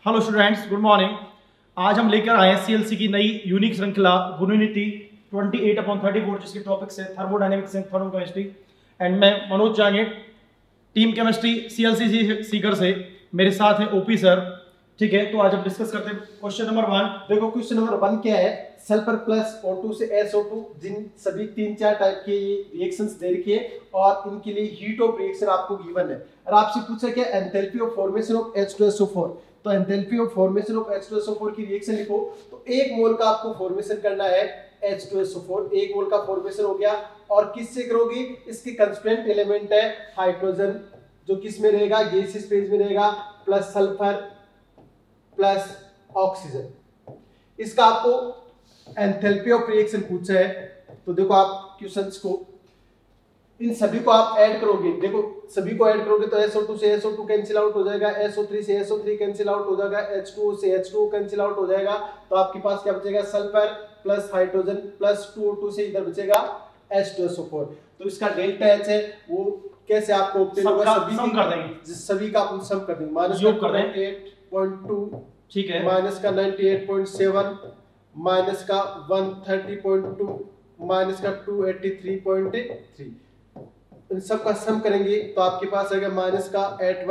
Hello students, good morning. आज हम लेकर आए हैं सीएलसी की नई यूनिक श्रृंखला गुणनीति 28/34 जिसके टॉपिक्स है थर्मोडायनेमिक्स एंड थर्मोकेमिस्ट्री। एंड मैं मनोज जांगे, टीम केमिस्ट्री सीएलसी सीकर से। मेरे साथ है ओपी सर। ठीक है, तो आज हम डिस्कस करते हैं क्वेश्चन नंबर 1। देखो क्वेश्चन नंबर 1 क्या है, सल्फर प्लस O2 से SO2 जिन सभी 3-4 टाइप के रिएक्शंस दे रखी है और इनके लिए हीट ऑफ रिएक्शन आपको गिवन है और आपसे पूछा क्या enthalpy of formation of H2SO4। तो enthalpy of formation of H2SO4 की रिएक्शन लिखो। तो 1 मोल का आपको फॉर्मेशन करना है H2SO4, 1 मोल का फॉर्मेशन हो गया। और किससे करोगे, इसके कंस्टिट्यूएंट एलिमेंट है हाइड्रोजन जो किस में रहेगा, गैसियस फेज में रहेगा, प्लस सल्फर प्लस ऑक्सीजन। इसका आपको एंथैल्पी ऑफ रिएक्शन पूछा है। तो देखो आप क्वेश्चंस को इन सभी को आप ऐड करोगे। देखो सभी को ऐड करोगे तो SO2 से SO2 कैंसिल आउट हो जाएगा, SO3 से SO3 कैंसिल आउट हो जाएगा, H2O से H2O कैंसिल आउट हो जाएगा। तो आपके पास क्या बचेगा, sulphur plus hydrogen plus 2O2 से इधर बचेगा H2SO4। तो इसका डेल्टा H है वो कैसे आपको ऑब्टेन होगा, सम कर देंगे, सभी का अपन सम कर देंगे। माइनस योग कर देंगे 8.2, ठीक है, माइनस का 98.7, माइनस का 130.2, माइनस का 283.3। इन सब का सम करेंगे तो आपके पास आएगा माइनस का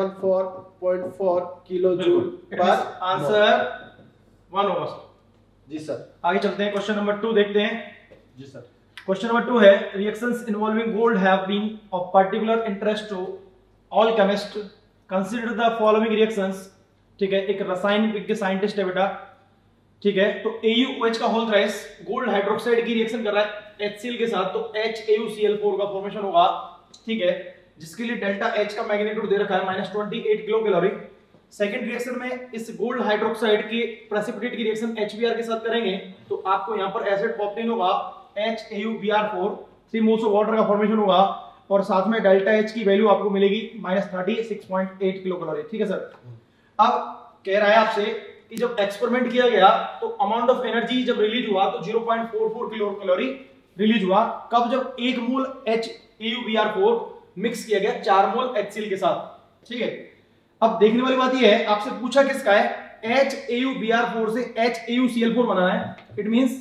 814.4 किलो जूल पर आंसर 1 होगा। जी सर। आगे चलते हैं, क्वेश्चन नंबर 2 देखते हैं। जी सर। क्वेश्चन नंबर 2 है, reactions involving gold have been of particular interest to all chemist. Consider the following reactions. ठीक है, एक रसायन विज्ञ साइंटिस्ट है बेटा। ठीक है, तो AuOH का होल थ्राइस गोल्ड हाइड्रोक्साइड की रिएक्शन कर रहा है HCl के साथ, तो HAuCl4 का फॉर्मेशन होगा। ठीक है, जिसके लिए डेल्टा H का मैग्नीट्यूड दे रखा है -28 किलो कैलोरी। सेकंड रिएक्शन में इस गोल्ड हाइड्रोक्साइड की प्रेसिपिटेट की रिएक्शन HBr के साथ करेंगे तो आपको यहां पर एसिड ऑब्टेन होगा HAuBr4, 3 मोल्स ऑफ वाटर का फॉर्मेशन होगा और साथ में डेल्टा H की वैल्यू आपको मिलेगी -36.8 किलो कैलोरी। ठीक है सर। अब कह रहा है आपसे कि जब एक्सपेरिमेंट किया गया तो अमाउंट ऑफ एनर्जी जब रिलीज हुआ तो 0.44 किलो कैलोरी रिलीज हुआ। कब, जब 1 मोल HAuBr4 मिक्स किया गया 4 मोल HCl के साथ। ठीक है, अब देखने वाली बात यह है, आपसे पूछा किसका है, HAuBr4 से HAuCl4 बनाना है। इट मींस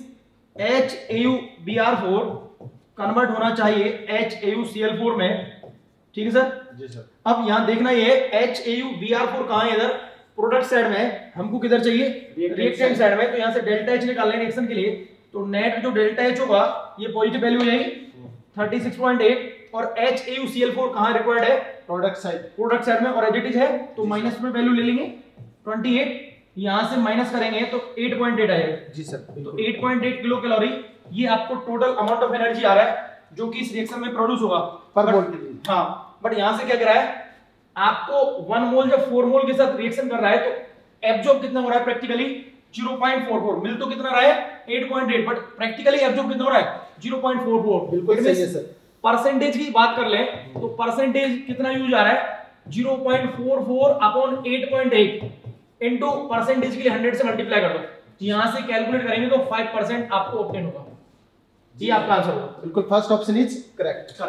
HAuBr4 कन्वर्ट होना चाहिए HAuCl4 में। ठीक है सर। जी सर। अब यहां देखना ये HAuBr4 कहां है, इधर प्रोडक्ट साइड में, हमको किधर चाहिए, रिएक्टेंट साइड में। तो यहां से डेल्टा H निकालना है रिएक्शन के लिए। तो नेट जो डेल्टा H होगा ये पॉजिटिव वैल्यू हो जाएगी 36.8 और HAuCl4 कहां रिक्वायर्ड है, प्रोडक्ट साइड में और एडिटिव है तो माइनस में वैल्यू ले लेंगे 28। यहां से माइनस करेंगे तो 8.8 आएगा। जी सर। तो 8.8 किलो कैलोरी ये आपको टोटल अमाउंट ऑफ एनर्जी आ रहा है जो कि इस रिएक्शन में प्रोड्यूस होगा पर मोल के लिए। हाँ, बट यहां से क्या कर रहा है आपको 1 मोल जब 4 मोल के साथ रिएक्शन कर रहा है तो एब्जॉर्ब कितना हो रहा है, प्रैक्टिकली 0.44। मिल तो कितना रहा है 8.8, बट प्रैक्टिकली एब्जॉर्ब कितना हो रहा है 0.44। बिल्कुल सही है सर। परसेंटेज की बात कर लें तो परसेंटेज कितना यूज आ रहा है 0.44 अपॉन 8.8 इनटू परसेंटेज के लिए 100 से मल्टीप्लाई कर दो। यहां से कैलकुलेट करेंगे तो 5% आपको ऑब्टेन होगा। ये आपका आंसर होगा। बिल्कुल, फर्स्ट ऑप्शन इज करेक्ट।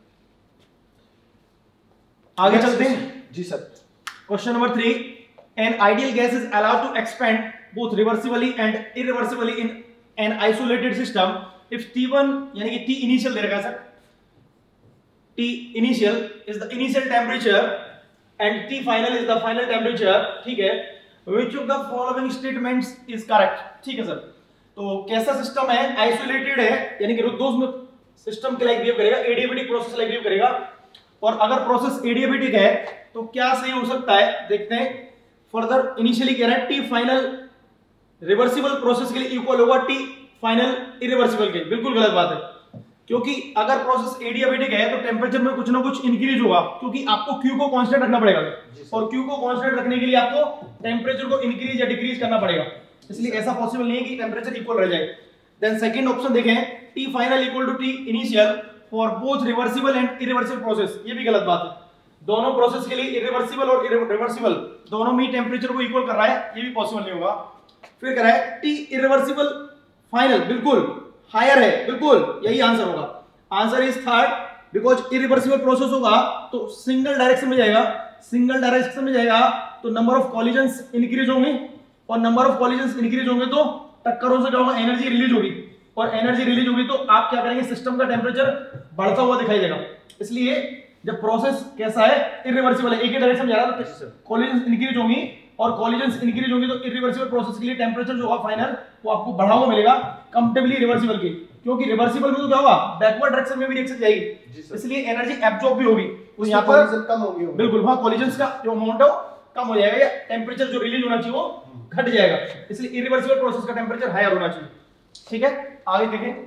आगे चलते हैं। जी sir. Question number 3, an ideal gas is allowed to expand both reversibly and irreversibly in an isolated system if T1 यानी कि T इनिशियल दे रखा है sir, T initial is the initial temperature and T final is the final temperature। ठीक है, which of the following statements is correct। ठीक है sir. तो कैसा सिस्टम है, आइसोलेटेड है यानी कि रुद्धोष में सिस्टम के लाइक बिहेव करेगा, एडियाबेटिक प्रोसेस लाइक बिहेव करेगा। और अगर प्रोसेस एडियाबेटिक है तो क्या सही हो सकता है, देखते हैं। फर्दर इनिशियली कह रहा है T फाइनल रिवर्सिबल प्रोसेस के लिए इक्वल होगा T फाइनल इरिवर्सिबल के। बिल्कुल गलत बात है, क्योंकि अगर प्रोसेस एडियाबेटिक है तो टेम्परेचर में कुछ ना कुछ इंक्रीज होगा, क्योंकि आपको Q को कांस्टेंट रखना पड़ेगा और Q को कांस्टेंट रखने के लिए आपको टेम्परेचर को इंक्रीज या डिक्रीज करना पड़ेगा। इसलिए ऐसा पॉसिबल नहीं है कि टेम्परेचर इक्वल रह जाए। देन सेकंड ऑप्शन देखें, T final equal to T initial for both reversible and irreversible process. ये भी गलत बात है। दोनों प्रोसेस के लिए इरिवर्सिबल और रिवर्सिबल दोनों में टेम्परेचर को इक्वल कर रहा है, ये भी पॉसिबल नहीं होगा। फिर कह रहा है T इरिवर्सिबल फाइनल बिल्कुल हायर है, बिल्कुल यही आंसर होगा। Answer is third, because irreversible process होगा तो सिंगल डायरेक्शन में जाएगा, सिंगल डायरेक्शन में जाएगा तो नंबर ऑफ कॉलिजन्स इंक्रीज होंगे, और नंबर ऑफ कॉलिजन्स इंक्रीज होंगे तो टक्करों से क्या होगा, एनर्जी रिलीज होगी, और एनर्जी रिलीज होगी तो आप क्या करेंगे, सिस्टम का टेम्परेचर बढ़ता हुआ दिखाई देगा। इसलिए जब प्रोसेस कैसा है, इरिवर्सिबल है, एक ही डायरेक्शन में जा रहा है तो कॉलिजन्स इंक्रीज होंगी, और कॉलिजन्स इंक्रीज होंगी तो इरिवर्सिबल प्रोसेस के लिए टेम्परेचर जो होगा फाइनल वो आपको बढ़ा हुआ मिलेगा कंपेरेटिवली रिवर्सिबल के, क्योंकि रिवर्सिबल में तो क्या होगा, बैकवर्ड डायरेक्शन में भी रिएक्शन जाएगी, इसलिए एनर्जी एब्जॉर्ब भी होगी, तो यहां पर कम होंगे, बिल्कुल वहां कॉलिजन्स का जो अमाउंट है कम हो जाएगा, या टेम्परेचर जो रिलीज होना चाहिए वो घट जाएगा, इसलिए इरिवर्सिबल प्रोसेस का टेम्परेचर हायर होना चाहिए। ठीक है, आगे देखें।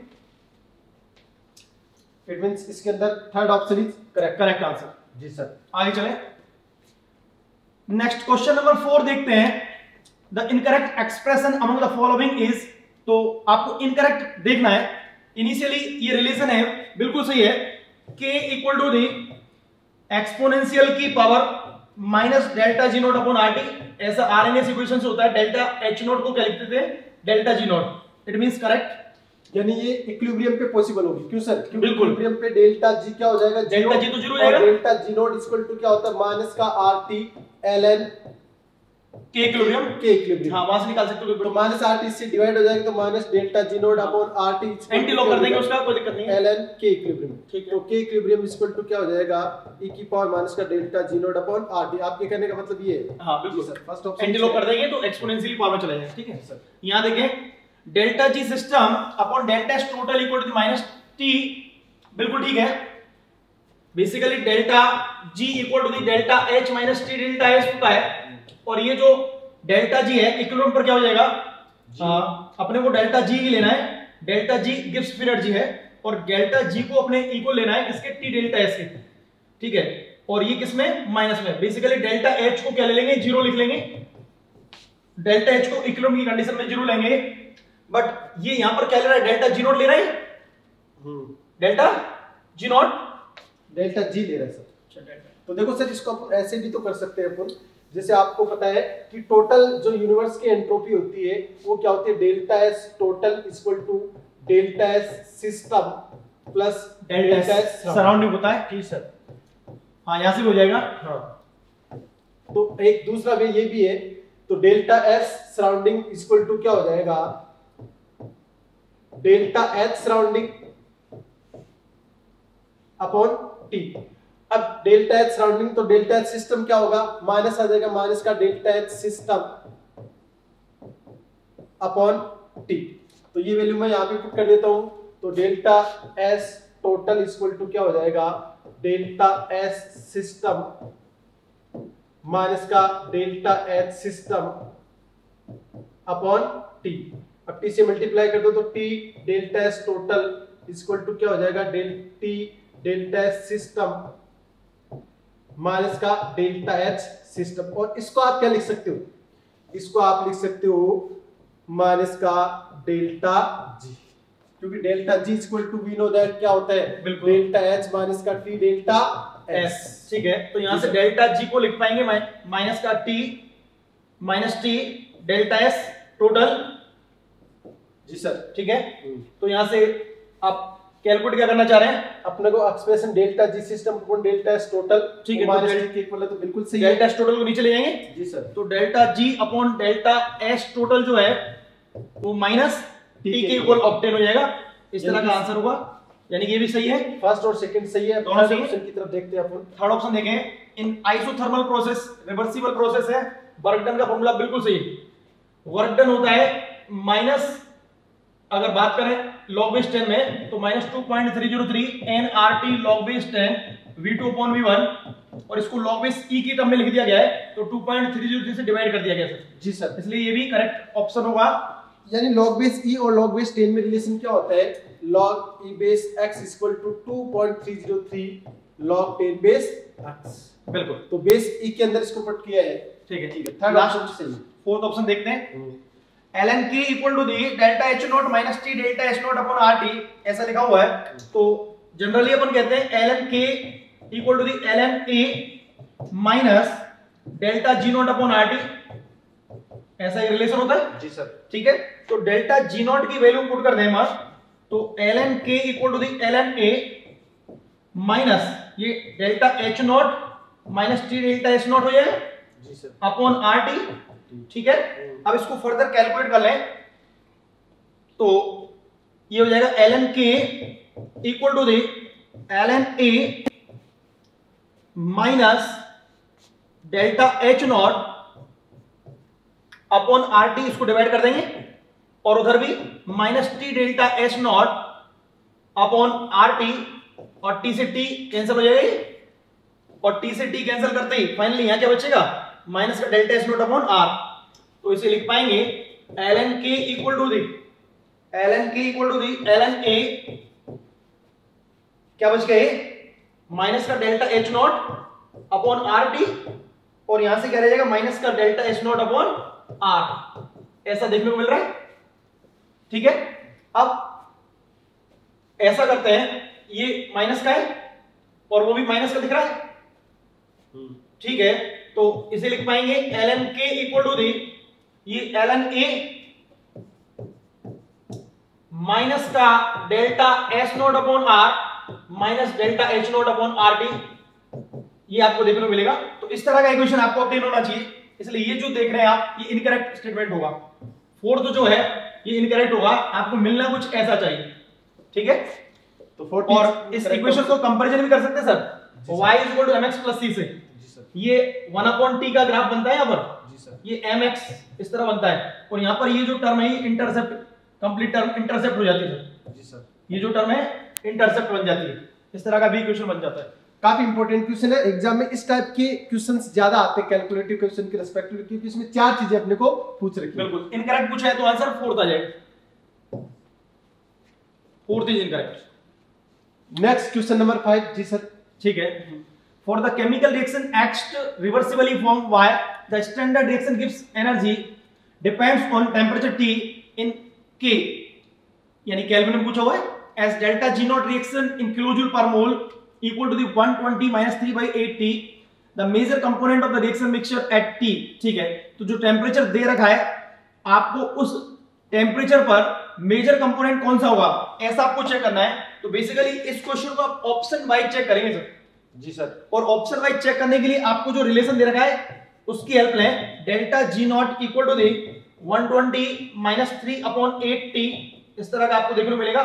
इट मींस इसके अंदर third option is correct answer. जी सर, आगे चलें। नेक्स्ट क्वेश्चन नंबर 4 देखते हैं। The incorrect expression among the following is, तो आपको इनकरेक्ट देखना है। इनिशियली ये रिलेशन है बिल्कुल सही है, k equal to the exponential की power minus delta G naught upon R T, ऐसा आरएनएस इक्वेशन से होता है। डेल्टा एच नोट को क्या लिखते थे, delta G naught. It means correct, यानी ये इक्विलिब्रियम पे पॉसिबल होगी। क्यों सर? क्योंकि बिल्कुल इक्विलिब्रियम पे डेल्टा जी क्या हो जाएगा, डेल्टा जी तो जीरो हो जाएगा, delta G naught equal to क्या होता है, माइनस का RT ln K equilibrium, K equilibrium. हां वहां से निकाल सकते हो, तो माइनस आरटी से डिवाइड हो जाएगा तो minus delta G naught upon RT, antilog कर देंगे उसका, कोई दिक्कत नहीं है, ln के इक्विलिब्रियम। ठीक है, तो के इक्विलिब्रियम इक्वल टू क्या हो जाएगा, e की पावर माइनस का delta G naught upon RT. आपके कहने का मतलब ये है? हां बिल्कुल sir, first option antilog कर देंगे तो एक्सपोनेंशियली पावर में चला जाएगा। ठीक है सर, यहां देखें delta G system upon delta S total equal to minus T, बिल्कुल ठीक है। Basically delta G equal to delta H minus T delta S होता है, और ये जो डेल्टा जी है इक्विलिब्रियम पर क्या हो जाएगा, अपने को डेल्टा जी ही लेना है, delta G Gibbs free energy है, और डेल्टा जी को अपने ई को लेना है किसके, टी डेल्टा एस के। ठीक है, और ये किसमें, माइनस में। बेसिकली डेल्टा एच को क्या ले लेंगे, जीरो लिख लेंगे, डेल्टा एच को इक्विलिब्रियम की कंडीशन में जीरो लेंगे, बट ये यहां पर क्या ले रहा है, डेल्टा जी नोट ले रहा है, delta G naught, delta G ले रहा है सर। तो देखो सर, इसको अपन ऐसे भी तो कर सकते हैं अपन, जैसे आपको पता है कि टोटल जो यूनिवर्स की एंट्रोपी होती है वो क्या होती है, delta S total equal to delta S system plus delta S surrounding होता है। ठीक सर, हाँ यहां से भी हो जाएगा। हाँ, तो एक दूसरा वे ये भी है, तो delta S surrounding equal to क्या हो जाएगा, delta H surrounding upon T. अब डेल्टा एच सराउंडिंग, तो डेल्टा एच सिस्टम क्या होगा, माइनस आ जाएगा, माइनस का delta H system upon T. तो ये वैल्यू मैं यहां पे पुट कर देता हूं, तो delta S total equal to क्या हो जाएगा, डेल्टा एस सिस्टम माइनस का delta H system upon T. अब टी से मल्टीप्लाई कर दो तो T delta S total equal to क्या हो जाएगा, डेल्टा एस सिस्टम माइनस का डेल्टा एच सिस्टम। और इसको आप क्या लिख सकते हो, इसको आप लिख सकते हो माइनस का डेल्टा जी, क्योंकि delta G equal to we know that क्या होता है, डेल्टा एच माइनस का टी डेल्टा एस। ठीक है, तो यहां से डेल्टा जी को लिख पाएंगे माइनस का T minus T delta S total. जी सर, ठीक है, तो यहां से आप कैलकुलेट क्या करना चाह रहे हैं, अपने को expression delta G system upon delta S total, ठीक है, माइनस टी इक्वल है, तो बिल्कुल सही है। डेल्टा एस टोटल को नीचे ले जाएंगे। जी सर, तो delta G upon delta S total जो है वो माइनस टी के इक्वल ऑब्टेन हो जाएगा। इस तरह का आंसर होगा, यानी कि ये भी सही है, फर्स्ट और सेकंड सही है। दोनों सही है। ऑप्शन की तरफ देखते हैं अपन। थर्ड ऑप्शन देखें, in isothermal process reversible process है, वर्क डन का फॉर्मूला बिल्कुल सही है। वर्क डन होता है माइनस, अगर बात करें लॉग बेस 10 में तो minus 2.303 nRT log base 10 V2 upon V1, और इसको लॉग बेस E की टर्म में लिख दिया गया है, तो 2.303 से डिवाइड कर दिया गया सर। जी सर, इसलिए ये भी करेक्ट ऑप्शन होगा। यानी लॉग बेस ई और लॉग बेस 10 में रिलेशन क्या होता है, log e base x equal to 2.303 log 10 base x। बिल्कुल, तो बेस ई के अंदर इसको पुट किया है। ठीक है, ठीक है। थर्ड लास्ट ऑप्शन सही है। फोर्थ ऑप्शन देखते हैं, ln k equal to the delta H naught minus T delta S naught upon R T, ऐसा लिखा हुआ है। तो जनरली अपन कहते हैं ln k equal to the ln a minus delta G naught upon R T, ऐसा ही relation होता है। जी सर, ठीक है, तो डेल्टा जी नॉट की वैल्यू पुट कर दें हम, तो ln k equal to the ln a minus ये delta H naught minus T delta S naught हो जाएगा जी सर अपॉन आर टी, ठीक है। अब इसको फर्दर कैलकुलेट कर लें तो ये हो जाएगा ln k equal to the ln a minus delta H naught upon R T, इसको डिवाइड कर देंगे और उधर भी minus T delta H naught upon R T, और टी से टी कैंसिल हो जाएगा और टी से टी कैंसिल करते ही फाइनली यहां क्या बचेगा माइनस का delta H naught upon R. तो इसे लिख पाएंगे ln k equal to the ln a क्या बच गए माइनस का delta H naught upon R T, और यहां से क्या रह जाएगा माइनस का delta H naught upon R, ऐसा देखने को मिल रहा है, ठीक है। अब ऐसा करते हैं, ये माइनस का है और वो भी माइनस का दिख रहा है, ठीक है। तो इसे लिख पाएंगे ln k equal to the ये ln a माइनस का delta H naught upon R minus delta H naught upon R T, ये आपको देखने को मिलेगा। तो इस तरह का इक्वेशन आपको अपडेट होना चाहिए, इसलिए ये जो देख रहे हैं आप ये इनकरेक्ट स्टेटमेंट होगा, फोर्थ जो है ये इनकरेक्ट होगा, आपको मिलना कुछ ऐसा चाहिए, ठीक है। तो और इस इक्वेशन को कंपैरिजन भी कर सकते हैं sir, y is equal to mx plus c से, ये 1/t का ग्राफ बनता है यहाँ पर, ये mx इस तरह बनता है, और यहाँ पर ये जो टर्म है ये इंटरसेप्ट, कंप्लीट टर्म इंटरसेप्ट हो जाती है जी सर, ये जो टर्म है इंटरसेप्ट बन जाती है, इस तरह का भी इक्वेशन बन जाता है। काफी इंपॉर्टेंट क्वेश्चन है, एग्जाम में इस टाइप के क्वेश्चंस ज्यादा आते हैं कैलकुलेटिव क्वेश्चन के रिस्पेक्ट में, क्योंकि इसमें चार चीजें अपने को पूछ रखी है। बिल्कुल, इनकरेक्ट पूछा है तो आंसर फोर्थ आ जाएगा, fourth is incorrect. Next question number 5 जी सर, ठीक है। For the chemical reaction act reversibly form y the standard reaction गिव्स energy depends on temperature T in K, यानी केल्विन में पूछा हुआ है, as delta G naught reaction in kilojoule per mole equal to the 120 minus 3/8T the major component of the reaction mixture at T, ठीक है। तो जो temperature दे रखा है आपको, उस टेंपरेचर पर मेजर कंपोनेंट कौन सा होगा ऐसा आपको चेक करना है। तो बेसिकली इस क्वेश्चन को आप ऑप्शन वाइज चेक करेंगे सर जी सर, और ऑप्शन वाइज चेक करने के लिए आपको जो रिलेशन दे रखा है उसकी हेल्प लें, delta G naught equal to the 120 minus 3/8T, इस तरह का आपको देखने को मिलेगा।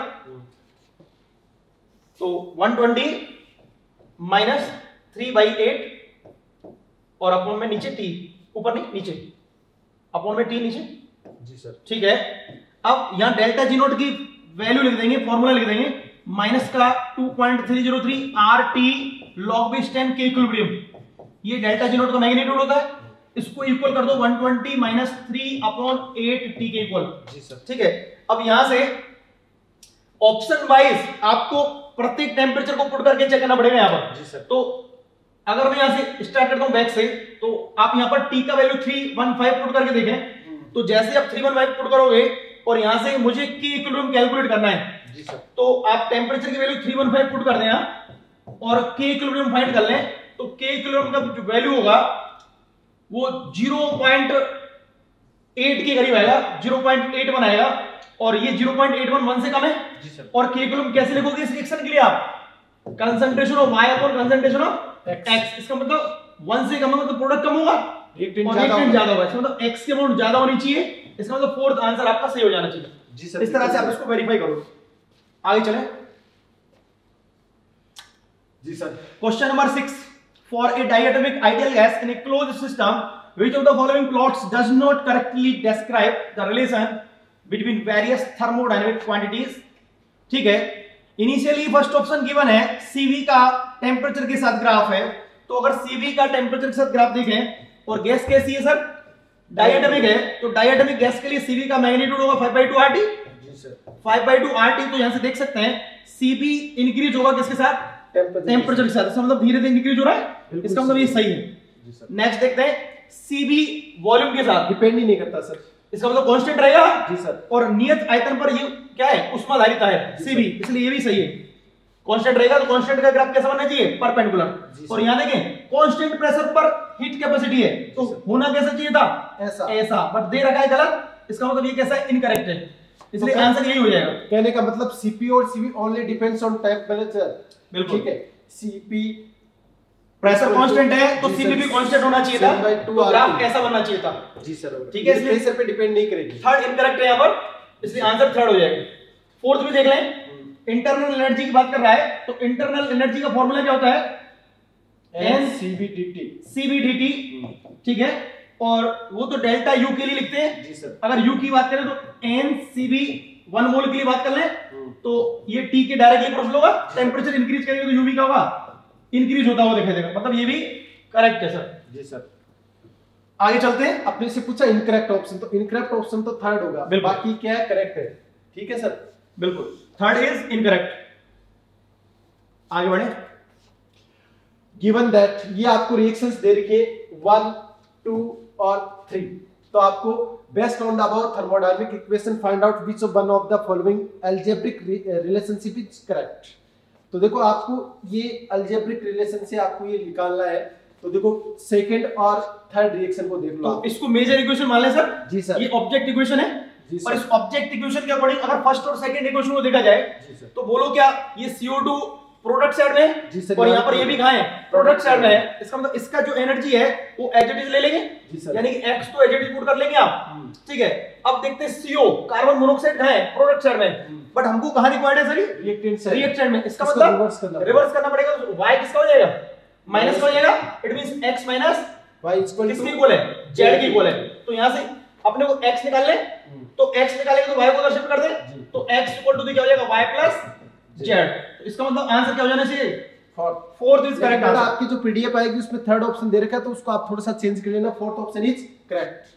तो 120 माइनस 3/8 और अपॉन में नीचे T, ऊपर नहीं नीचे, अपॉन में T नीचे जी सर, ठीक है। अब यहां डेल्टा G नॉट की वैल्यू लिख देंगे, फॉर्मूला लिख देंगे, माइनस का 2.303 RT log base 10 K equilibrium, ये डेल्टा G नॉट का मैग्नीट्यूड होता है, इसको इक्वल कर दो 120 माइनस 3/8T के इक्वल जी सर, ठीक है। अब यहां से ऑप्शन वाइज आपको प्रत्येक टेंपरेचर को पुट करके चेक करना पड़ेगा यहां पर जी सर। तो अगर मैं यहां से स्टार्ट करता हूं बैक से, तो आप यहां पर T का वैल्यू 315 पुट करके देखें, तो जैसे आप 315 पुट करोगे और यहां से मुझे K इक्विलिब्रियम कैलकुलेट करना है जी सर, तो आप टेंपरेचर की वैल्यू 315 पुट कर दें यहां और K इक्विलिब्रियम फाइंड कर लें, तो K इक्विलिब्रियम का जो वैल्यू होगा वो 0.8 के करीब आएगा, 0.81 आएगा, और ये 0.811 से कम है जी सर। और K इक्विलिब्रियम कैसे लिखोगे इस रिएक्शन के लिए आप, concentration of Y upon concentration of X, इसका मतलब 1 से कम होगा तो प्रोडक्ट कम होगा और रिएक्टेंट ज्यादा होगा, इसका मतलब X की अमाउंट ज्यादा होनी चाहिए, इसका मतलब फोर्थ आंसर आपका सही हो जाना चाहिए जी सर। इस तरह से आप इसको वेरीफाई करो। आगे चलें जी sir. Question number 6, for a diatomic ideal gas in a closed system which of the following plots does not correctly describe the relation between various thermodynamic quantities, ठीक है। इनिशियली फर्स्ट ऑप्शन गिवन है Cv का temperature के साथ graph है, तो अगर Cv का टेंपरेचर के साथ ग्राफ देखें और गैस कैसी है सर, डायटोमिक है, तो डायटोमिक गैस के लिए Cv का मैग्नीट्यूड होगा 5/2 RT जी सर, 5/2 RT, तो यहां से देख सकते हैं Cv इंक्रीज होगा किसके साथ, टेंपरेचर के साथ, इसका मतलब धीरे धीरे इंक्रीज हो रहा है, इसका मतलब ये सही है जी सर। नेक्स्ट देखते हैं Cv वॉल्यूम के साथ डिपेंड ही नहीं करता सर, इसका मतलब कांस्टेंट रहेगा जी सर, और नियत आयतन पर ये क्या है, ऊष्माधारिता है Cv, इसलिए ये भी सही है, कांस्टेंट रहेगा तो कांस्टेंट का ग्राफ कैसा बनना चाहिए, परपेंडिकुलर। और यहां देखें कांस्टेंट प्रेशर पर हीट कैपेसिटी है, तो होना कैसा चाहिए था, ऐसा, बट दे रखा है गलत, इसका मतलब ये कैसा है, इनकरेक्ट है, इसलिए आंसर यही हो जाएगा। कहने का मतलब Cp और Cv only depends on temperature, बिल्कुल ठीक है। Cp प्रेशर कांस्टेंट है तो सीपी भी कांस्टेंट होना चाहिए था, तो ग्राफ ऐसा बनना चाहिए था। जी सर, ठीक है, इसलिए प्रेशर पे डिपेंड नहीं करेगी। थर्ड इनकरेक्ट है यहाँ पर, इसलिए आंसर थर्ड हो जाएगा। फोर्थ भी देख लें, इंटरनल एनर्जी की बात कर रहा है, तो इंटरनल एनर्जी का फॉर्मूला क्या होता है? CB/dt, ठीक है, और वो तो डेल्टा यू के लिए लिखते हैं। जी सर। अगर यू की बात करें तो NCB 1 मोल के लिए बात कर लें तो ये टी के डायरेक्टली प्रोपोर्शनल होगा। टेंपरेचर इंक्रीज करेंगे तो यूवी का होगा इंक्रीज होता हुआ दिखाई देगा, मतलब ये भी करेक्ट है सर। जी सर। आगे चलते हैं। आपने से पूछा इनकरेक्ट ऑप्शन, तो इनकरेक्ट ऑप्शन तो थर्ड होगा, बाकी क्या है करेक्ट है। ठीक है सर, बिल्कुल थर्ड इज इनकरेक्ट। आगे बढ़े। गिवन दैट ये आपको रिएक्शंस दे रखी है 1, 2 और 3, तो आपको based on the above thermodynamic equation find out which of one of the following algebraic relationship is correct. तो देखो आपको ये अलजेब्रिक रिलेशन से आपको ये निकालना है, तो देखो सेकंड और थर्ड रिएक्शन को देख लो। तो इसको मेजर इक्वेशन मान लें सर। जी सर। ये ऑब्जेक्ट इक्वेशन है, और इस ऑब्जेक्ट इक्वेशन के अकॉर्डिंग अगर फर्स्ट और सेकंड इक्वेशन को देखा जाए तो बोलो क्या ये CO2 प्रोडक्ट साइड में है और यहाँ पर ये भी कहाँ है? प्रोडक्ट साइड में है। इसका मतलब इसका जो एनर्जी है वो एज इट इज ले लेंगे, यानी कि x तो एज इट इज पुट कर लेंगे आप। ठीक है, अब देखते हैं CO कार्बन मोनोऑक्साइड कहाँ है? प्रोडक्ट साइड में, बट हमको कहाँ रिक्वायर्ड है सर? रिएक्टेंट साइड में। इसका मतलब रिवर्स करना पड़ेगा, तो y किसका हो जाएगा? माइनस का हो जाएगा। It means x minus y किसके इक्वल है? z के इक्वल है। तो यहाँ से अपने को x निकाल ले, तो x निकालेंगे तो y को उधर शिफ्ट कर दे, तो x इक्वल टू क्या हो जाएगा? y plus z। तो इसका मतलब आंसर क्या हो जाना चाहिए? Fourth is correct answer. आपकी जो पीडीएफ आएगी उसमें थर्ड ऑप्शन दे रखा है, तो उसको आप थोड़ा सा चेंज कर लेना। Fourth option is correct.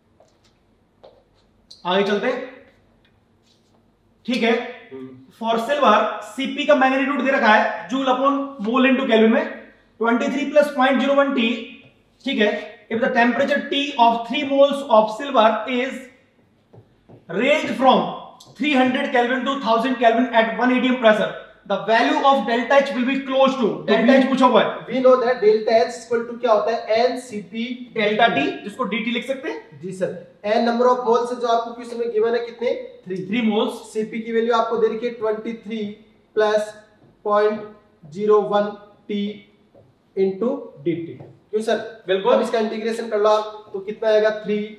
आगे चलते हैं। ठीक है, फॉर सिल्वर Cp का मैग्नीट्यूड दे रखा है joule upon mole into kelvin में 23 प्लस 0.01 T। ठीक है, if the temperature T of 3 moles of silver is raised from 300 Kelvin to 1000 Kelvin at 1 atm pressure, the value of delta H will be close to delta H पूछा हुआ है। We know that delta H equal to क्या होता है? NCP delta T, जिसको dt लिख सकते हैं। जी sir. n number of moles जो आपको क्वेश्चन में गिवन है कितने? 3 मोल्स। Cp की वैल्यू आपको दे रखी है 23 प्लस 0.01 T into dt। क्यों सर? बिल्कुल। अब इसका इंटीग्रेशन कर लो आप, तो कितना आएगा?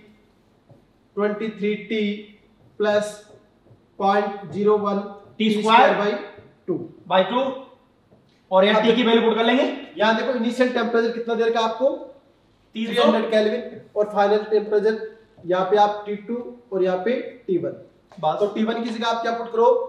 23 T plus 0.01 T square by 2 और यहाँ T की वैल्यू पुट कर लेंगे। यहाँ देखो इनिशियल टेम्परेचर कितना देर का आपको? 300 केल्विन, और फाइनल टेम्परेचर यहाँ पे आप T2 और यहाँ पे T1। तो T1 की जगह आप क्या पुट करो?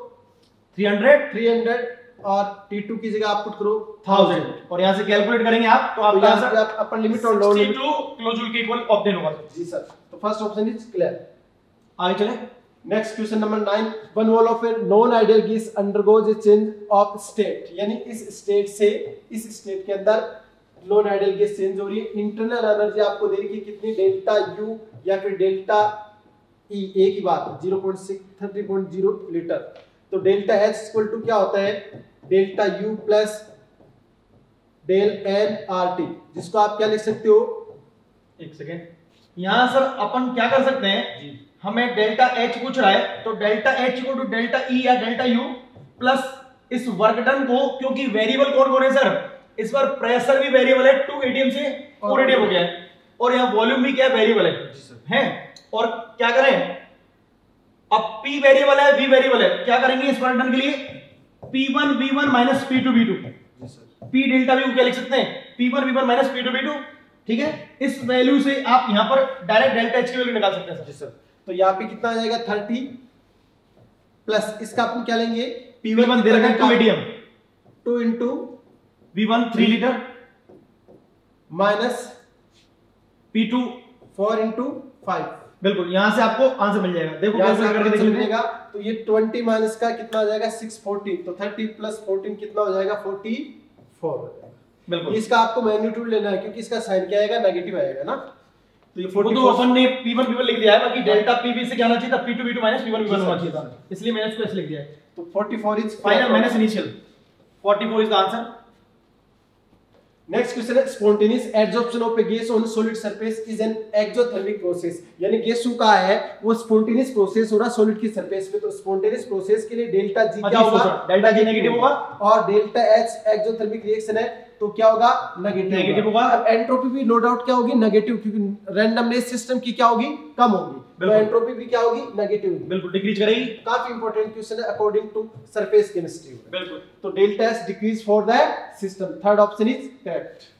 300 और T2 की जगह आप पुट करो 1000, और यहाँ से कैलकुलेट करेंगे आप, तो आपका आंसर अपर लिमिट और लोअर लिमिट 62 किलोजूल के इक्वल ऑब्टेन होगा। जी सर। तो फर्स्ट ऑप्शन इज क्लियर। आगे चलें। Next question number 9, one mole of a non ideal gas undergoes a change of state, यानी इस स्टेट से इस स्टेट के अंदर नॉन आइडियल गैस चेंज हो रही है। इंटरनल एनर्जी आपको दे रही है कितनी? डेल्टा U या फिर डेल्टा E, ए की बात 0.630.0 लीटर। तो डेल्टा H इक्वल टू क्या होता है? Delta U plus del N RT, जिसको आप क्या लिख सकते हो? एक सेकेंड, यहाँ सर अपन क्या कर सकते हैं, हमें डेल्टा H पूछ रहा है, तो delta H equal to delta E या डेल्टा U प्लस इस वर्क डन को, क्योंकि वेरिएबल कौन कौन है सर? इस बार प्रेशर भी वेरिएबल है, 2 atm से 4 atm हो गया है, और यहाँ वॉल्यूम भी क्या है? वेरिएबल है। और क्या करें, अब P वेरिएबल है, V वेरिएबल है, क्या करेंगे इस वर्क डन के लिए? P1 V1 minus P2 V2, P delta V को क्या लिख सकते हैं? P1 V1 minus P2 V2। ठीक है, इस वैल्यू से आप यहाँ पर डायरेक्ट डेल्टा H की वैल्यू निकाल सकते हैं सर। सर, तो यहाँ पे कितना आ जाएगा? 30 प्लस इसका अपन क्या लेंगे? P1 दे रखा है 2 atm, 2 into V1 3 litre minus P2 4 into 5। बिल्कुल, यहां से आपको आंसर मिल जाएगा। देखो कैसे करके देख लीजिएगा। तो ये 20 माइनस का कितना आ जाएगा? 614। तो 30 प्लस 14 कितना हो जाएगा? 44 हो जाएगा। बिल्कुल, इसका आपको मैग्नीट्यूड लेना है, क्योंकि इसका साइन क्या आएगा? नेगेटिव आएगा ना। तो ये 44 तो अपन ने P1 V1 लिख दिया है, बाकी डेल्टा PV से क्या आना चाहिए था? P2 V2 minus P1 V1 होना चाहिए था, इसलिए मैंने इसको ऐसे लिख दिया है। तो 44 is final minus initial, 44 is the answer. Next question है, spontaneous adsorption of a gas on solid surface is an exothermic process, यानी गैस का है वो स्पॉन्टेनियस प्रोसेस हो रहा सॉलिड की सरफेस पे। तो स्पॉन्टेनियस प्रोसेस के लिए डेल्टा G क्या होगा? डेल्टा G नेगेटिव होगा, और डेल्टा H एक्सोथर्मिक रिएक्शन है, तो क्या होगा, नेगेटिव नेगेटिव होगा। अब एंट्रोपी भी नो डाउट क्या होगी, नेगेटिव, क्योंकि रैंडमनेस सिस्टम की क्या होगी, कम होगी, तो एंट्रोपी भी क्या होगी, नेगेटिव होगी, बिल्कुल डिक्रीज करेगी। काफी इंपॉर्टेंट क्वेश्चन है अकॉर्डिंग टू सरफेस केमिस्ट्री। बिल्कुल, तो delta S decrease for the system, third option is correct.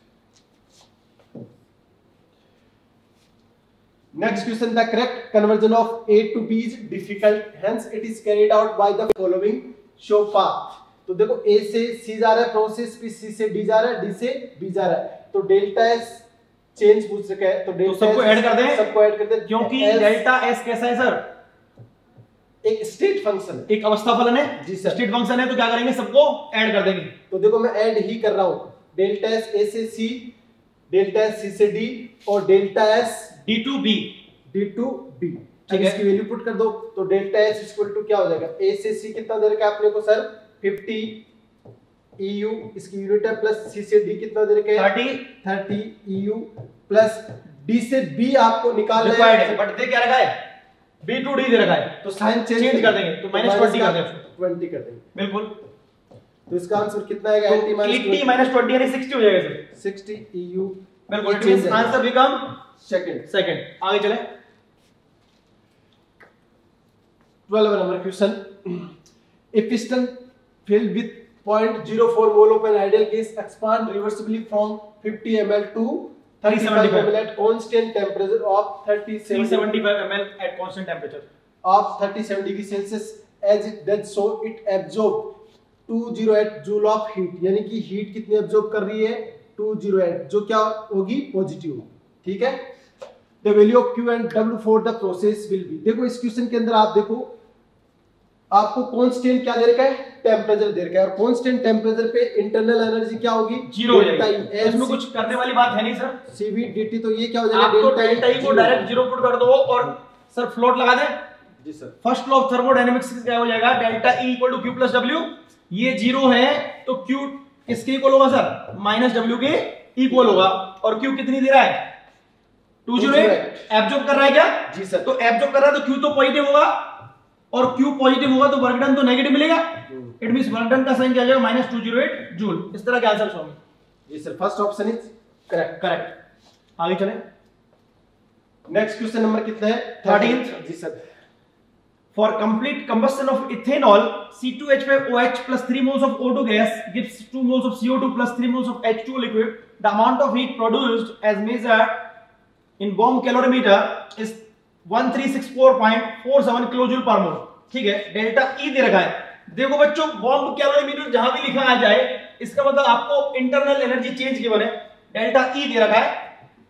Next question, the correct conversion of A to B is difficult, hence it is carried out by the following show path। तो देखो A से C जा रहा है process, फिर C से D जा रहा है, D से B जा रहा है, तो डेल्टा S चेंज पूछ रखा है, तो डेल्टा सबको ऐड कर दें, सबको ऐड कर दें, क्योंकि डेल्टा S कैसा है सर, एक स्टेट फंक्शन, एक अवस्था फलन है जी सर, स्टेट फंक्शन है, तो क्या करेंगे, सबको ऐड कर देंगे। तो देखो मैं ऐड ही कर रहा हूं, डेल्टा S A से C, डेल्टा S C से D और delta S D to B, D to B, ठीक है, इसकी वैल्यू पुट कर दो, तो डेल्टा S इक्वल टू क्या हो जाएगा, A से C कितना दे रखा है आपने को सर, 50 EU, इसकी यूनिट है, प्लस C से D कितना दे रखा है, 30 EU, प्लस D से B आपको निकालना है, बट दे क्या रखा है, B to D दे रखा है, तो साइन चेंज कर देंगे, तो -20 कर देंगे, 20 कर देंगे, बिल्कुल। तो इसका आंसर कितना आएगा, 80 - 20 यानी 60 हो जाएगा सर, 60 EU, बिल्कुल, it means answer become second. आगे चले 12 number question, a piston filled with 0.04 mole of an ideal gas expand reversibly from 50 ml to 35 ml at constant temperature of 375 ml at constant temperature of 37 degree Celsius, as it does so it absorb 208 joule of heat, यानी कि heat कितनी absorb कर रही है, 208, जो क्या होगी, positive, ठीक है। The value of Q and W for the process will be, देखो इस क्वेश्चन के अंदर आप देखो आपको कांस्टेंट क्या दे रखा है, टेम्परेचर दे रखा है, और कांस्टेंट टेम्परेचर पे इंटरनल एनर्जी क्या होगी, 0 हो जाएगी, इसमें कुछ करने वाली बात है नहीं सर, CV dt, तो ये क्या हो जाएगा, आपको डेल्टा ई को डायरेक्ट 0 पुट कर दो और सर फ्लोट लगा दें, जी sir, first law of thermodynamics क्या हो जाएगा, delta E equal to Q plus W, ये 0 है तो Q किसके इक्वल होगा सर, -W के इक्वल होगा, और Q कितनी दे रहा है, 208, एब्जॉर्ब कर रहा है क्या, जी सर, तो एब्जॉर्ब कर रहा है तो Q तो पॉजिटिव होगा, और Q पॉजिटिव होगा तो वर्क डन तो नेगेटिव मिलेगा, इट मींस वर्क डन का साइन क्या आ जाएगा, -208 जूल, इस तरह का आंसर स्वामी, जी sir, first option is correct. आगे चलें, नेक्स्ट क्वेश्चन नंबर कितना है, 13th, जी sir. For complete combustion of ethanol, C2H5OH plus 3 moles of O2 gas gives 2 moles of CO2 plus 3 moles of H2O liquid. The amount of heat produced as measured in bomb calorimeter is 1364.47 kilojoule per mole, ठीक है। Delta E दे रखा है, देखो बच्चों bomb calorimeter जहां भी लिखा आ जाए इसका मतलब आपको इंटरनल एनर्जी चेंज की बने, डेल्टा ई दे रखा है,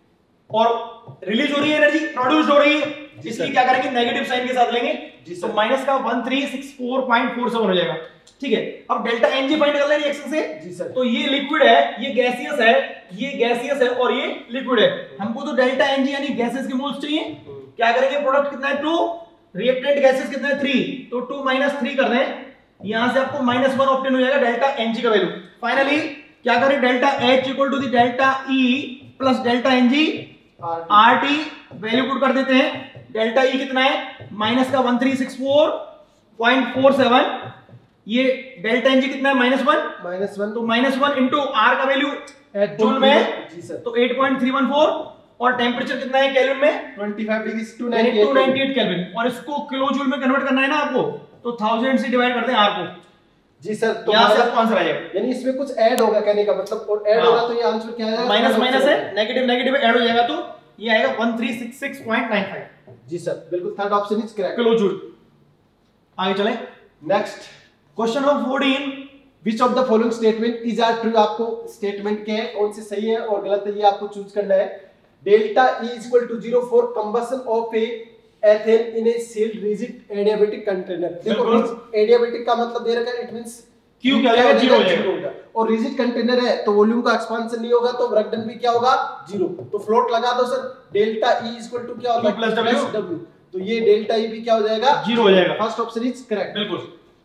और रिलीज हो रही है एनर्जी, प्रोड्यूस हो रही है, इसलिए क्या करेंगे, नेगेटिव साइन के साथ लेंगे, तो माइनस का 1364.47 हो जाएगा, ठीक है। अब डेल्टा एनजी फाइंड कर ले रिएक्शन से, जी सर, तो ये लिक्विड है, ये गैसियस है, ये गैसियस है और ये लिक्विड है, हमको तो डेल्टा एनजी यानी गैसेस के मोल्स चाहिए, क्या करेंगे, प्रोडक्ट कितना है 2, रिएक्टेंट गैसेस कितना है 3, तो 2 - 3 कर दें, यहां से आपको -1 ऑब्टेन हो जाएगा डेल्टा एनजी का वैल्यू। फाइनली क्या करें, delta H equal to the delta E plus delta ng RT value put कर देते हैं, डेल्टा ई कितना है, माइनस का 1364.47, ये डेल्टा एनजी कितना है, -1, तो -1 इंटू आर का वैल्यू जूल में, तो 8.314, और टेम्परेचर कितना है केल्विन में, 25 डिग्री 298 केल्विन, और इसको किलो जूल में कन्वर्ट करना है ना आपको, तो 1000 से डिवाइड कर दें आर को, जी सर, तो यहां से आपको आंसर आ जाएगा, यानी इसमें कुछ ऐड होगा कहने का मतलब, और ऐड होगा तो ये आंसर क्या आएगा, माइनस है, नेगेटिव ऐड हो जाएगा, तो ये आएगा 1366.95, जी सर, बिल्कुल, third option is correct, kilo joule. आगे चलें, next question number 14, which of the following statement is are true, आपको स्टेटमेंट के कौन से सही है और गलत है ये आपको चूज करना है। Delta E equal to 0 for combustion of a ethane in a sealed rigid adiabatic container, देखो एडियाबैटिक का मतलब दे रखा है, इट मींस Q क्या हो जाएगा, 0 हो जाएगा, और रिजिड कंटेनर है तो वॉल्यूम का एक्सपांशन नहीं होगा, तो वर्क डन भी क्या होगा, 0, तो फ्लोट लगा दो sir, delta E equal to क्या होगा, प्लस W, तो ये डेल्टा E भी क्या हो जाएगा, 0 हो जाएगा, फर्स्ट ऑप्शन इज करेक्ट, बिल्कुल।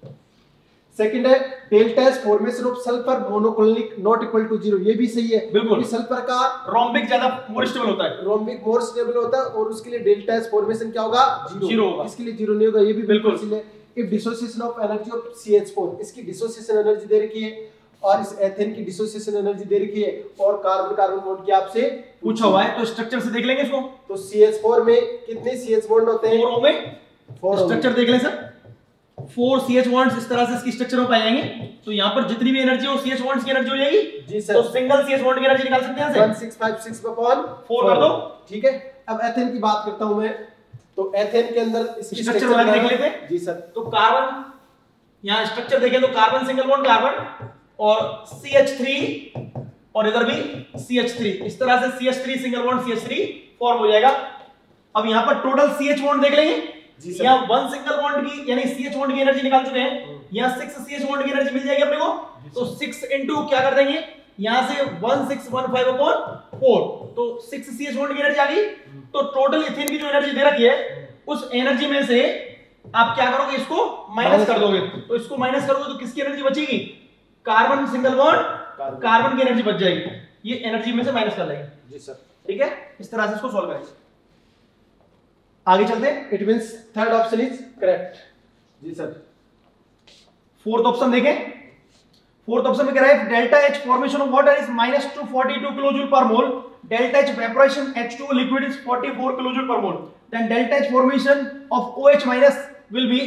सेकंड है delta S formation of sulphur monoclinic not equal to 0, ये भी सही है, बिल्कुल, सल्फर का रोम्बिक ज्यादा मोर स्टेबल होता है, रोम्बिक मोर स्टेबल होता है, और उसके लिए डेल्टा एस फॉर्मेशन क्या होगा, 0 होगा, इसके लिए 0 नहीं होगा, ये भी बिल्कुल सही है। If dissociation of energy of CH4, इसकी डिसोसिएशन एनर्जी दे रखी है और इस एथेन की डिसोसिएशन एनर्जी दे रखी है और कार्बन कार्बन बॉन्ड की आपसे पूछा हुआ है, तो स्ट्रक्चर से देख लेंगे इसको। तो CH4 में कितने CH बॉन्ड होते हैं? 4 में 4 स्ट्रक्चर देख लें सर, 4 CH बॉन्ड्स इस तरह से इसकी स्ट्रक्चर में पाए जाएंगे। तो यहाँ पर जितनी भी एनर्जी हो CH बॉन्ड्स की एनर्जी हो जाएगी जी सर। तो सिंगल CH बॉन्ड की एनर्जी निकाल सकते हैं यहाँ से 1656/4 कर दो। ठीक है, अब एथेन की बात करता हूं मैं। तो एथेन के अंदर इसकी स्ट्रक्चर वाला देख लेते हैं जी सर। तो कार्बन, यहाँ स्ट्रक्चर देखें तो कार्बन सिंगल बॉन्ड कार्बन और CH3 और इधर भी CH3, इस तरह से CH3 single bond CH3 form हो जाएगा। अब यहाँ पर टोटल CH बॉन्ड देख लेंगे, यहाँ 1 सिंगल बॉन्ड की यानी CH बॉन्ड की एनर्जी निकाल चुके हैं, यहाँ 6 CH बॉन्ड की एनर्जी मिल जाएगी अपने को। तो 6 इंटू क्या कर देंगे, यहाँ से 1615/4 तो 6 CH बॉन्ड की एनर्जी आ गई। तो टोटल इथेन की जो एनर्जी दे रखी है उस एनर्जी में से आप क्या करोगे, इसको माइनस कर दोगे। तो इसको माइनस करोगे तो किसकी एनर्जी बचेगी, कार्बन सिंगल बॉन्ड कार्बन की एनर्जी बच जाएगी, ये एनर्जी में से माइनस कर लेंगे जी सर। ठीक है, इस तरह से इसको सॉल्व करेंगे। आगे चलते हैं। It means third option is correct जी सर। फोर्थ ऑप्शन देखें, फोर्थ ऑप्शन में कह रहा है delta H formation of water is -242 kilojoule per mole, delta H vaporisation H2 liquid is 44 kilojoule per mole, then delta H formation of OH minus will be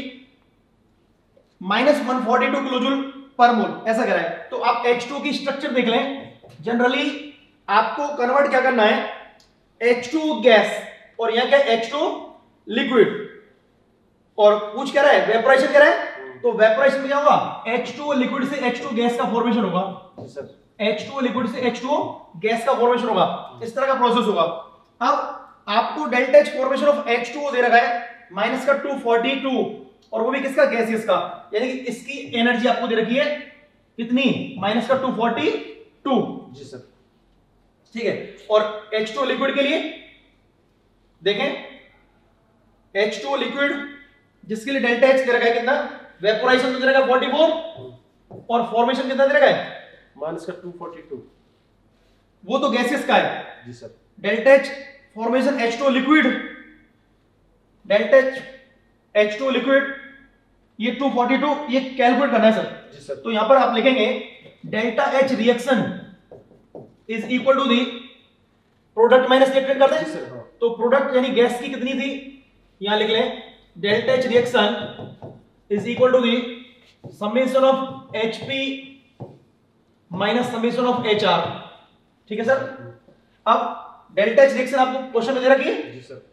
-142 kilojoule per mole, ऐसा कह रहा है। तो आप H2 की structure देख लें। Generally आपको कन्वर्ट क्या करना है, H2 गैस और यहां क्या H2 लिक्विड, और पूछ क्या रहा है वेपोराइजेशन कह रहा है। तो वेपोराइजेशन में क्या होगा, H2 लिक्विड से H2 गैस का फॉर्मेशन होगा जी सर। H2 लिक्विड से H2 गैस का फॉर्मेशन होगा, इस तरह का प्रोसेस होगा। अब आपको delta H formation of H2O दे रखा है -242 और वो भी किसका, गैसियस का, यानी कि इसकी एनर्जी आपको दे रखी है कितनी, -242 जी सर। ठीक है। और H2 लिक्विड के लिए देखें, H2 लिक्विड जिसके लिए डेल्टा H दे रखा है कितना, वेपोराइजेशन तो दे रखा है 44 और फॉर्मेशन कितना दे रखा है -242 वो तो गैसियस का है जी sir. Delta H formation H2 liquid, delta H2 liquid ये 242, ये कैलकुलेट करना है सर जी सर। तो यहां पर आप लिखेंगे delta H reaction is equal to the product minus reactant कर जी दें। सर, हाँ। तो प्रोडक्ट यानी गैस की कितनी थी, यहां लिख लें delta H reaction is equal to the summation of HP minus summation of HR, ठीक है सर। अब डेल्टा H रिएक्शन आपको क्वेश्चन में दे रखी है जी सर।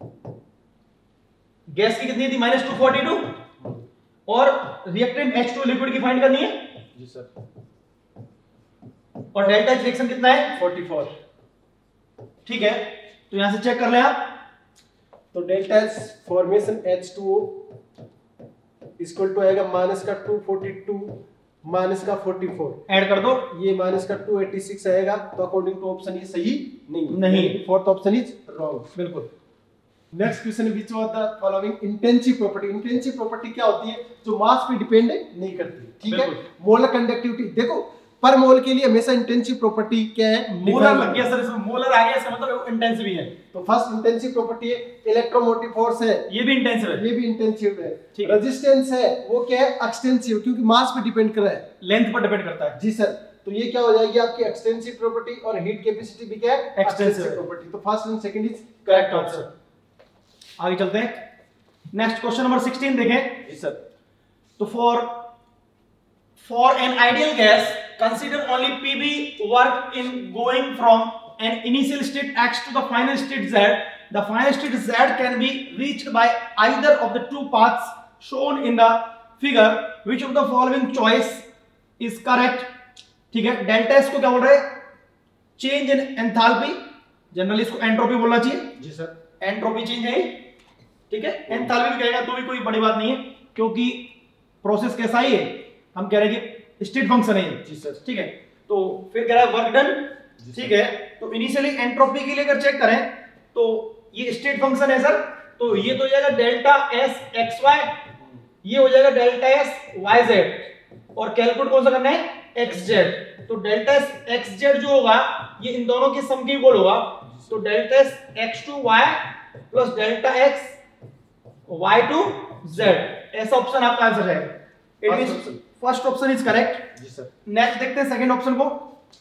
गैस की कितनी थी -242 और रिएक्टेंट H2 लिक्विड की फाइंड करनी है जी सर। और डेल्टा H रिएक्शन कितना है 44 ठीक है। तो यहां से चेक कर लें आप, तो delta H formation H2O equal to आएगा -242 -44 ऐड कर दो, ये -286 आएगा। तो अकॉर्डिंग टू ऑप्शन ये सही नहीं। Fourth option is wrong. बिल्कुल। Next question which of the following intensive property. Intensive property क्या होती है, जो मास पे डिपेंड नहीं करती, ठीक है। मोलर कंडक्टिविटी देखो, पर मोल के लिए हमेशा इंटेंसिव प्रॉपर्टी क्या है, मोलर लग गया सर, इसमें मोलर आ गया, इसका मतलब इंटेंसिव ही है। तो फर्स्ट इंटेंसिव प्रॉपर्टी है इलेक्ट्रोमोटिव फोर्स है, ये भी इंटेंसिव है, ये भी इंटेंसिव है। ठीक है। रेजिस्टेंस है वो क्या है, एक्सटेंसिव, क्योंकि मास पे डिपेंड कर रहा है, लेंथ पर डिपेंड करता है जी सर। तो ये क्या हो जाएगी आपकी एक्सटेंसिव प्रॉपर्टी, और हीट कैपेसिटी भी क्या है, एक्सटेंसिव प्रॉपर्टी। तो first and second is correct answer. आगे चलते हैं, नेक्स्ट क्वेश्चन नंबर 16 देखें जी सर। तो for an ideal gas consider only PV work in going from an initial state X to the final state Z. The final state Z can be reached by either of the two paths shown in the figure. Which of the following choice is correct? ठीक है। Delta S को क्या बोल रहे हैं, change in enthalpy, generally इसको entropy बोलना चाहिए जी सर। एंट्रोपी चेंज है, ठीक है। एंथैल्पी भी कहेगा तो भी कोई बड़ी बात नहीं है, क्योंकि प्रोसेस कैसा ही है, हम कह रहे हैं कि स्टेट फंक्शन है जी सर, ठीक है। तो फिर कह रहा है वर्क डन, ठीक है। तो इनिशियली एंट्रोपी के लिए अगर चेक करें तो ये स्टेट फंक्शन है सर, तो ये तो हो जाएगा डेल्टा एस एक्स वाई, ये हो जाएगा डेल्टा एस वाई जेड, और कैलकुलेट कौन सा करना है, एक्स जेड। तो डेल्टा एस एक्स जेड जो होगा ये इन दोनों के सम के इक्वल होगा। तो delta S X to Y plus delta X Y to Z, ऐसा ऑप्शन आपका आंसर है। It means first option is correct. जी सर। नेक्स्ट देखते हैं सेकंड ऑप्शन को,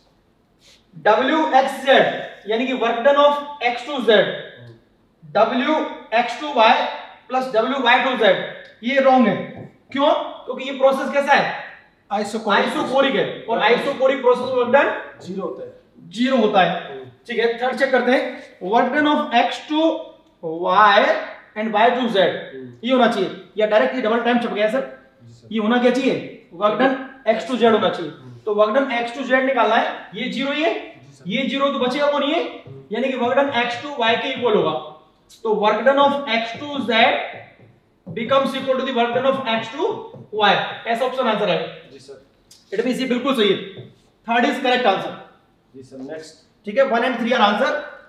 WXZ यानी कि work done of x2z WX2y plus WY2z, ये रॉन्ग है। क्यों? क्योंकि ये प्रोसेस कैसा है, आइसोकोरिक है, और आइसोकोरिक प्रोसेस में वर्क डन 0 होता है, 0 होता है। ठीक है, थर्ड चेक करते हैं, work done of x2y and y2z ये होना चाहिए, या डायरेक्टली डबल टाइम छप गया सर, ये होना क्या चाहिए, वर्क डन x2z होना चाहिए। तो वर्क डन x2z निकालना है, ये 0 ये 0 तो बचेगा कौन, ये यानी कि वर्क डन x2y के इक्वल होगा। तो work done of x2z becomes equal to the work done of x2y, ऐसा ऑप्शन आंसर है। जी सर। इट मींस ये बिल्कुल सही है, थर्ड इज करेक्ट आंसर। जी सर। नेक्स्ट, ठीक है, 1 and 3 are answer.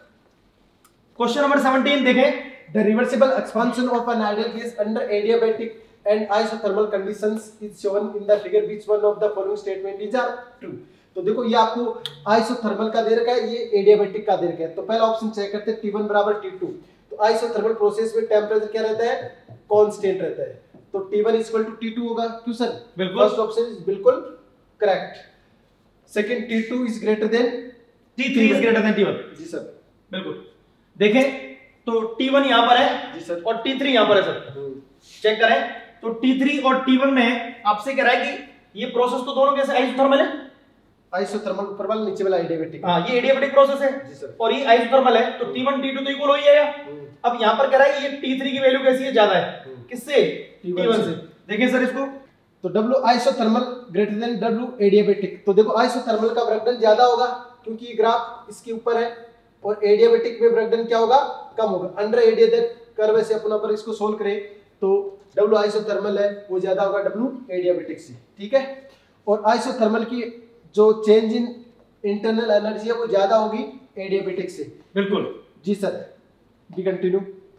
Question number 17 देखें, the reversible expansion of an ideal gas under adiabatic and isothermal conditions is shown in the figure, which one of the following statement is true। तो देखो ये आपको isothermal का दे रखा है, ये adiabatic का दे रखा है। तो पहला ऑप्शन चेक करते हैं, T1 बराबर T2। तो आइसोथर्मल प्रोसेस में टेंपरेचर क्या रहता है, कांस्टेंट रहता है। तो T1 इक्वल टू T2 होगा, क्यों सर? बिल्कुल, फर्स्ट ऑप्शन इज बिल्कुल correct. Second, T2 is greater than T3 is greater than T1। जी सर, बिल्कुल। देखें तो T1 यहां पर है जी सर, और T3 यहां पर है सर। चेक करें तो T3 और T1 में आपसे कह रहा है कि ये प्रोसेस तो दोनों कैसे आइसोथर्मल है, आइसोथर्मल ऊपर वाला, नीचे वाला एडियाबेटिक। हां, ये एडियाबेटिक प्रोसेस है जी सर, और ये आइसोथर्मल है, तो T1 T2 तो इक्वल हो ही जाएगा। अब यहां पर कह रहा है ये T3 की वैल्यू कैसी है, ज्यादा है, किससे, T1 से। देखें सर इसको, तो W isothermal greater than W adiabatic. तो देखो आइसोथर्मल का वर्क डन ज्यादा होगा क्योंकि ये ग्राफ इसके ऊपर है, और एडियाबेटिक में वर्क डन क्या होगा, कम होगा। अंडर एडियाबेटिक कर्व से अपन पर इसको सोल्व करें तो W आइसोथर्मल है वो ज्यादा होगा W एडियाबेटिक से। ठीक है, और आइसोथर्मल की जो चेंज इन इंटरनल एनर्जी है वो ज्यादा होगी एडियाबेटिक से। बिल्कुल जी सर, बी कंटिन्यू।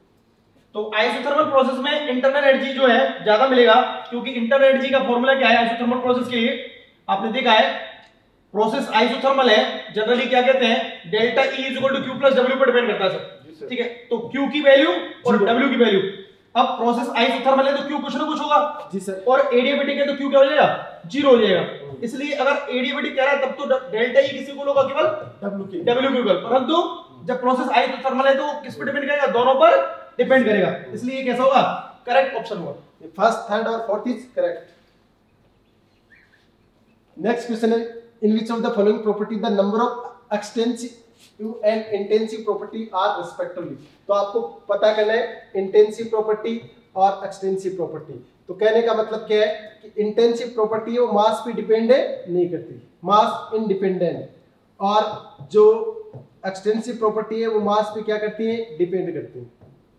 तो आइसोथर्मल प्रोसेस में इंटरनल एनर्जी जो है ज्यादा मिलेगा, क्योंकि इंटरनल एनर्जी का फॉर्मूला क्या है आइसोथर्मल प्रोसेस के लिए, आपने देखा है प्रोसेस आइसोथर्मल है जनरली क्या कहते हैं, delta E equal to Q plus W पर डिपेंड करता है सर। ठीक है, तो Q की वैल्यू और W की वैल्यू। अब प्रोसेस आइसोथर्मल है तो Q कुछ ना कुछ होगा जी सर, और एडियाबेटिक है तो Q क्या हो जाएगा, 0 हो जाएगा। इसलिए अगर एडियाबेटिक कह रहा है तब तो डेल्टा E किसी को होगा, केवल W के ऊपर, परंतु जब प्रोसेस आइसोथर्मल है तो किस पर डिपेंड करेगा, दोनों पर डिपेंड करेगा। इसलिए कैसा होगा, करेक्ट ऑप्शन होगा। फर्स्ट, थर्ड और fourth is correct. Next question है, in which of the following property the number of extensive and intensive property are respectively. तो आपको पता करना है इंटेंसिव प्रॉपर्टी और एक्सटेंसिव प्रॉपर्टी। तो कहने का मतलब क्या है कि इंटेंसिव प्रॉपर्टी है वो मास पे डिपेंड नहीं करती, मास इंडिपेंडेंट, और जो एक्सटेंसिव प्रॉपर्टी है वो मास पे क्या करती है, डिपेंड करती है,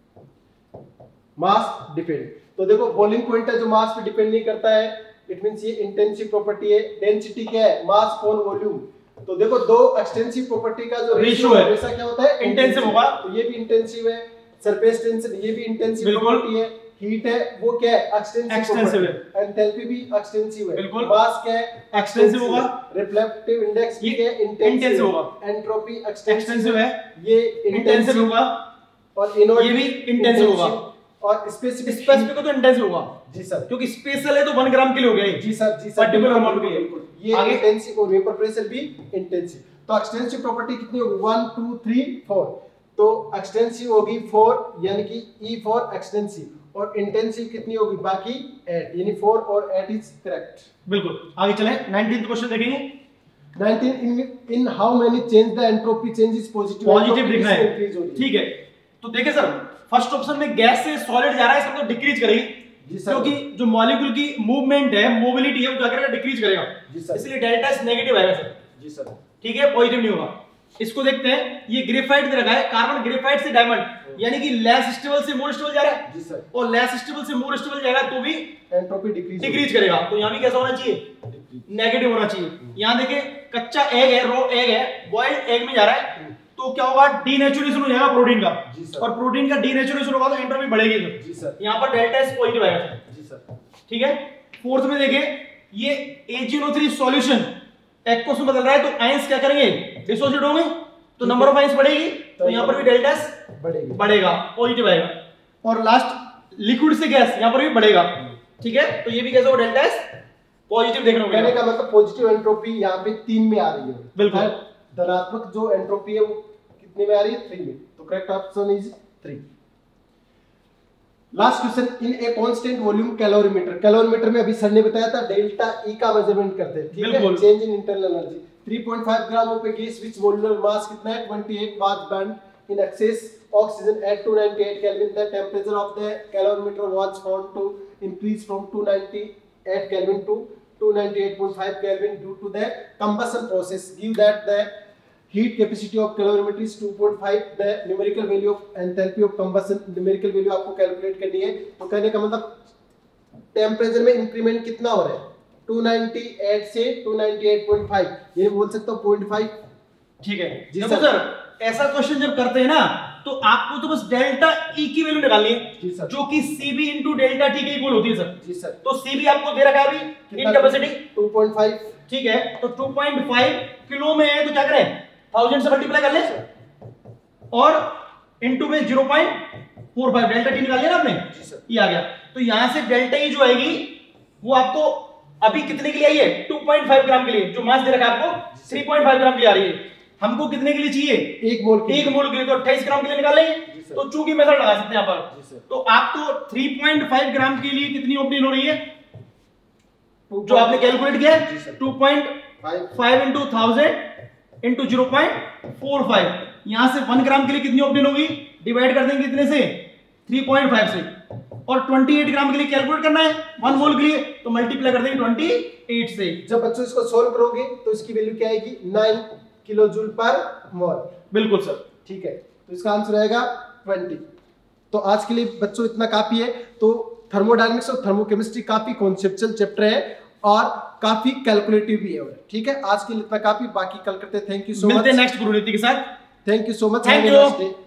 मास डिपेंड। तो देखो बॉइलिंग पॉइंट है जो मास पे डिपेंड नहीं करता है, इट मींस ये इंटेंसिव प्रॉपर्टी है। डेंसिटी क्या है, मास अपॉन वॉल्यूम। तो देखो दो एक्सटेंसिव प्रॉपर्टी का जो रेशियो है हमेशा क्या होता है, इंटेंसिव होगा। तो ये भी इंटेंसिव है। सरफेस टेंशन ये भी इंटेंसिव प्रॉपर्टी है। हीट है वो क्या है, एक्सटेंसिव है। एंथैल्पी भी एक्सटेंसिव है। मास क्या है, एक्सटेंसिव होगा। रिफ्लेक्टिव इंडेक्स भी क्या है, इंटेंसिव होगा। एंट्रोपी एक्सटेंसिव है, ये इंटेंसिव होगा। और ये भी इंटेंसिव होगा। और स्पेसिफिक तो इंटेंसिव होगा जी सर, क्योंकि स्पेशल है तो 1 ग्राम के लिए हो गया जी सर, जी सर, पर्टिकुलर अमाउंट के लिए। ये इंटेंसिव और वेपर प्रेशर भी इंटेंसिव। तो एक्सटेंसिव प्रॉपर्टी कितनी होगी, 1 2 3 4। तो एक्सटेंसिव होगी 4 यानी कि E फॉर एक्सटेंसिव, और इंटेंसिव कितनी होगी बाकी 8 यानी 4 और 8 इज करेक्ट। बिल्कुल, आगे चलें 19th क्वेश्चन देखेंगे। 19 in how many change the entropy change is positive, positive दिख रहा है। ठीक है, तो देखिए सर फर्स्ट ऑप्शन में गैस से सॉलिड जा रहा है, इसका तो डिक्रीज करेगी जी सर, क्योंकि जो मॉलिक्यूल की मूवमेंट है, मोबिलिटी है, वो क्या करेगा, डिक्रीज करेगा जी सर। इसलिए डेल्टा एस नेगेटिव आएगा सर जी सर। ठीक है, पॉजिटिव नहीं होगा। इसको देखते हैं, ये ग्रेफाइट दे रखा है, कार्बन ग्रेफाइट से डायमंड यानी कि लेस स्टेबल से मोर स्टेबल जा रहा है जी सर, और लेस स्टेबल से मोर स्टेबल जाएगा तो भी एंट्रोपी डिक्रीज करेगा। तो यहां भी कैसा होना चाहिए, नेगेटिव होना चाहिए। यहां देखिए कच्चा एग है, रॉ एग है, बॉइल्ड एग में जा रहा है, तो क्या होगा, डीनेचुरेशन हो जाएगा प्रोटीन का, और प्रोटीन का डीनेचुरेशन होगा तो एंट्रोपी बढ़ेगी जी सर। यहां पर डेल्टा एस पॉजिटिव आएगा जी सर। ठीक है, फोर्थ में देखिए ये AgNO3 सॉल्यूशन एक्वस में बदल रहा है, तो आयंस क्या करेंगे, डिसोसिएट होंगे, तो नंबर ऑफ आयंस बढ़ेगी, तो यहां पर भी डेल्टा एस बढ़ेगा, पॉजिटिव आएगा। और लास्ट लिक्विड से गैस, यहां पर भी बढ़ेगा। ठीक है, तो ये भी कैसे होगा, डेल्टा एस पॉजिटिव देख रहे हो कहने का मतलब पॉजिटिव एंट्रोपी यहाँ पे 3 में आ रही है, बिल्कुल। धनात्मक जो एंट्रोपी है वो कितने में आ रही है? 3 में। तो correct option is 3। Last question, in a constant volume calorimeter. Calorimeter में अभी सर ने बताया था डेल्टा ई का मेजरमेंट करते हैं, ठीक है, change in internal energy. 3.5 gram of a gas which molecular mass कितना है? 28 was burned in excess oxygen at 298 kelvin. The temperature of the calorimeter was found to increase from 298 kelvin to 298.5 Kelvin due to the combustion process. Give that the heat capacity of calorimeter is 2.5. The numerical value of enthalpy of combustion numerical value आपको calculate करनी है। तो कहने का मतलब temperature में increment कितना हो रहा है? 298 से 298.5, ये बोल सकता हूँ 0.5। ठीक है। देखो सर, ऐसा क्वेश्चन जब करते हैं ना तो आपको तो बस डेल्टा ई की वैल्यू निकालनी है, जो कि Cb into डेल्टा टी के इक्वल होती है सर। जी सर। तो Cb आपको दे रखा है अभी, हीट कैपेसिटी 2.5। ठीक है, तो 2.5 किलो में है तो क्या करें? 1000 से मल्टीप्लाई कर ले और इनटू में 0.45 डेल्टा टी निकाल लिया ना आपने। जी सर। ये आ गया। तो यहां से डेल्टा ई जो आएगी वो आपको अभी कितने के लिए आई है? 2.5 ग्राम के लिए, जो मास दे रखा है आपको 3.5 ग्राम के लिए आ रही है। हमको कितने के लिए चाहिए? 1 मोल के लिए। 1 मोल के लिए, तो 28 ग्राम के लिए निकाल लेंगे। तो चूंकि मेथड लगा सकते हैं यहाँ पर। तो आपको 3.5 ग्राम के लिए कितनी ओपनिंग हो रही है जो आपने कैलकुलेट किया है? 2.5 इंटू 1000 इंटू 0.45। यहां से 1 ग्राम के लिए कितनी ओपनिंग होगी? डिवाइड कर देंगे कितने से? 3.5 से। और 28 ग्राम के लिए कैलकुलेट करना है 1 मोल के लिए, तो मल्टीप्लाई कर देंगे 28 से। जब बच्चों इसको सोल्व करोगे तो इसकी वैल्यू क्या आएगी? 9 किलो जूल पर मोल। बिल्कुल सर। ठीक है, तो इसका आंसर आएगा 20। तो आज के लिए बच्चों इतना काफी है। तो थर्मोडायनेमिक्स और थर्मोकेमिस्ट्री काफी कॉन्सेप्चुअल चैप्टर है और काफी कैलकुलेटिव भी है। ठीक है, आज के लिए इतना काफी, बाकी कल करते हैं। Thank you so much. मिलते हैं नेक्स्ट गुरुनीति के साथ। Thank you so much. Thank you.